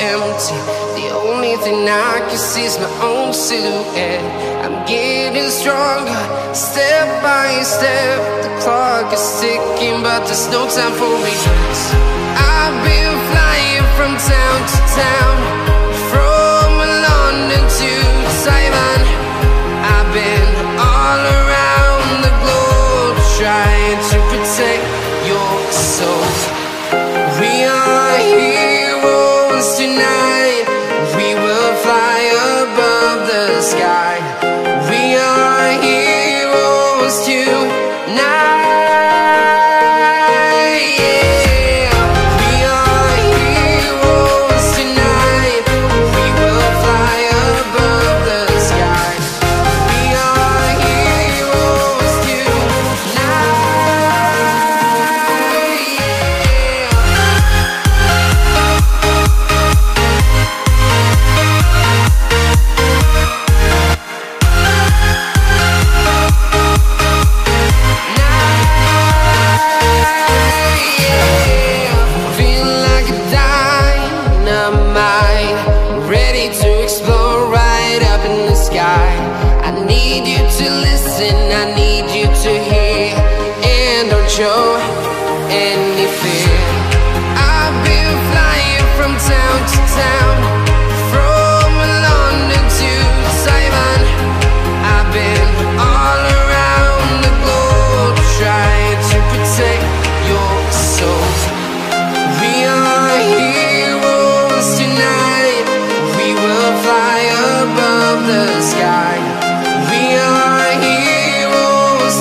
empty. The only thing I can see is my own silhouette. I'm getting stronger, step by step. The clock is ticking, but there's no time for regrets. I've been flying from town to town, from London to Taiwan. I've been all around the globe, trying to protect your soul. We are heroes tonight. We will fly above the sky. We are heroes tonight. I need you to listen, I need you to hear, and don't show any fear. I've been flying from town to town, from London to Taiwan. I've been all around the globe, trying to protect your soul. We are heroes tonight. We will fly above the sky. We are heroes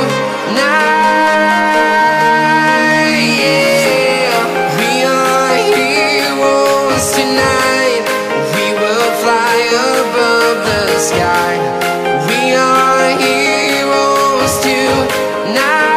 tonight. Yeah. We are heroes tonight. We will fly above the sky. We are heroes tonight.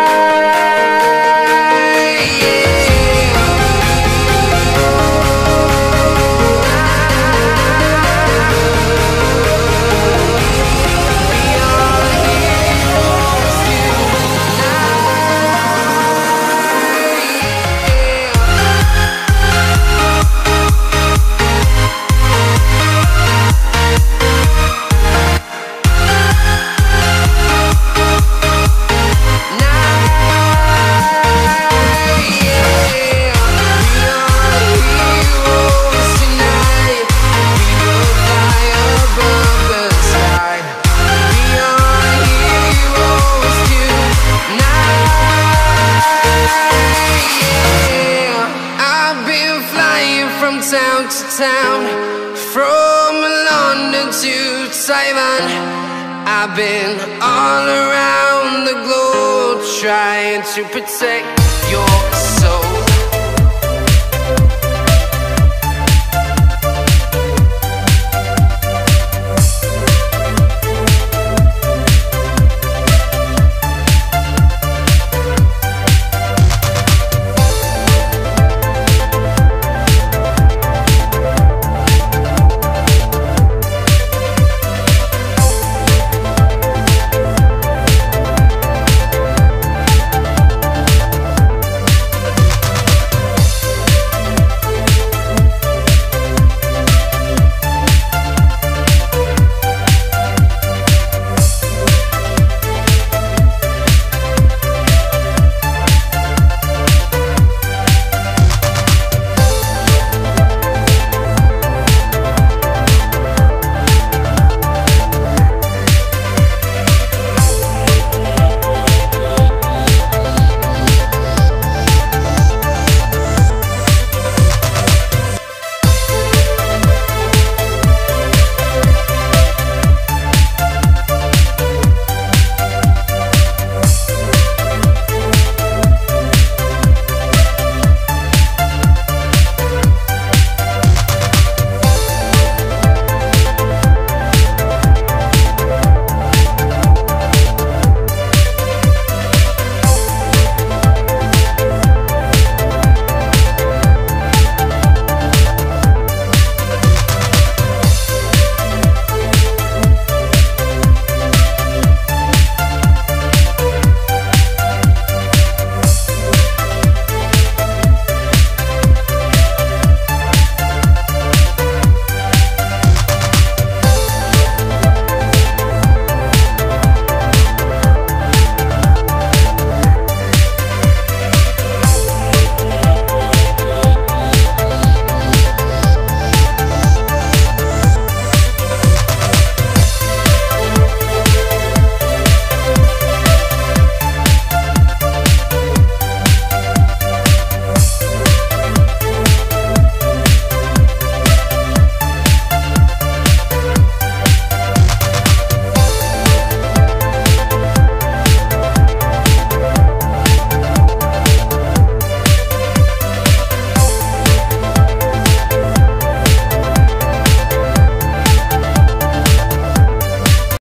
Town to town, from London to Taiwan. I've been all around the globe, trying to protect your soul.